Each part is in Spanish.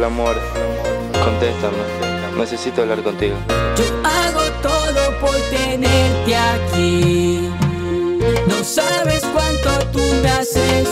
Hola amor, contéstame, necesito hablar contigo. Yo hago todo por tenerte aquí. No sabes cuánto tú me haces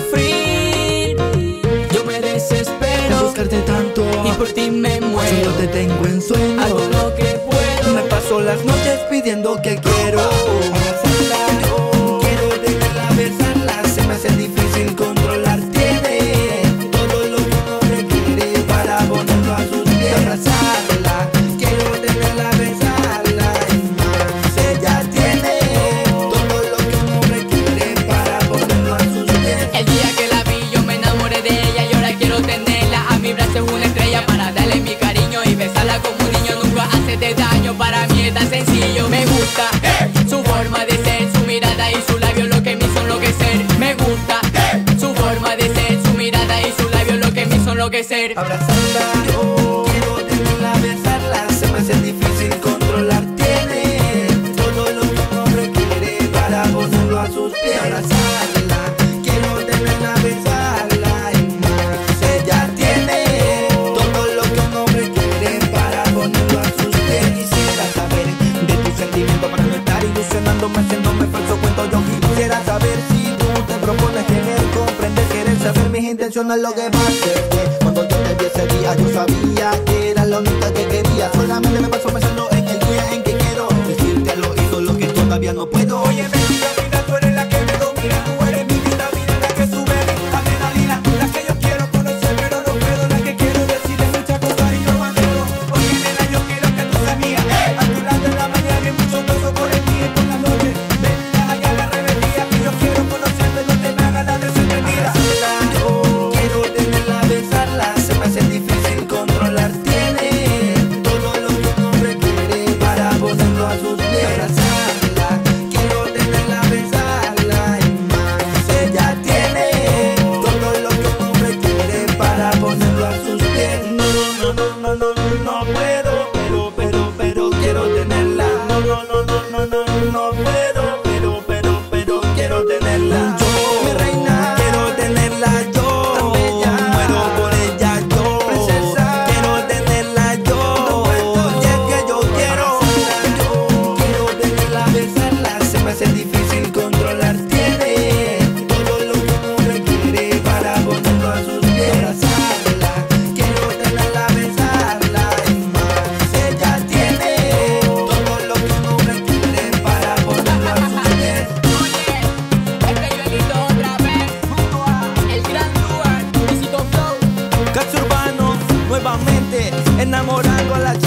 sufrir. Yo me desespero en buscarte tanto y por ti me muero. Solo te tengo en sueño, hago lo que puedo. me paso las noches pidiendo que quiero abrazarla, quiero tenerla, besarla. Se me hace difícil controlar. Tiene todo lo que uno requiere para ponerlo a sus pies. Abrazarla, quiero tenerla, besarla y más. Ella tiene todo lo que uno requiere para ponerlo a sus pies. El día que la vi yo me enamoré de ella y ahora quiero tenerla a mi brazo, es una estrella para darle mi cariño y besarla como un niño. Nunca hacerte daño, para mí es tan sencillo. Me gusta su forma de ser, su mirada y su labio lo que me hizo enloquecer. Me gusta su forma de ser, su mirada y su labio lo que me hizo enloquecer. Abrazarla, quiero tenerla, besarla. Se me hace difícil controlar. Tiene todo lo que uno requiere para ponerlo a sus pies. Abrazarla, quiero tenerla, besarla y más. Ella tiene todo lo que uno requiere para ponerlo a sus pies. Quisiera saber de tus sentimientos para no estar ilusionándome, haciéndome falso cuento. Yo quisiera saber si tú te propones querer comprender, querer saber mis intenciones, lo que más te. Cuando yo te vi ese día yo sabía que era la única que quería. Solamente me paso pensando en el día en que quiero decirte al oído lo que todavía no puedo. Oye, bendita vida, tú eres la que me domina. Tú eres mi vitamina, la que sube mi adrenalina. La que yo quiero conocer pero no puedo. La que quiero decirle muchas cosas y yo mandero. Oye, nena, yo quiero que tú seas mía. A tu lado en la mañana y muchos besos por el día y por la noche. Ven, allá la rebeldía que yo quiero conocerte. No te me hagas la desentenida. Quiero tenerla, besarla. Se me hace difícil controlar. Tiene todo lo que uno requiere para ponerlo a sus pies. Abrazarla, quiero tenerla, besarla y más. Ella tiene todo lo que uno requiere para ponerlo a sus pies. No puedo, pero quiero tenerla. No puedo, pero quiero tenerla. Yo, mi reina, quiero tenerla yo. Tan bella, muero por ella yo. Princesa, quiero tenerla yo. Y es que yo quiero tenerla, besarla. Se me hace difícil controlar. Tiene todo lo que uno requiere para ponerlo a sus pies. Abrazarla, quiero tenerla, besarla y más. Ella tiene todo lo que uno requiere para ponerlo a sus pies. Oye, este Joelito otra vez junto a el gran Duarte, Luisito Flow. Cats Urbano, nuevamente enamorando a la chica.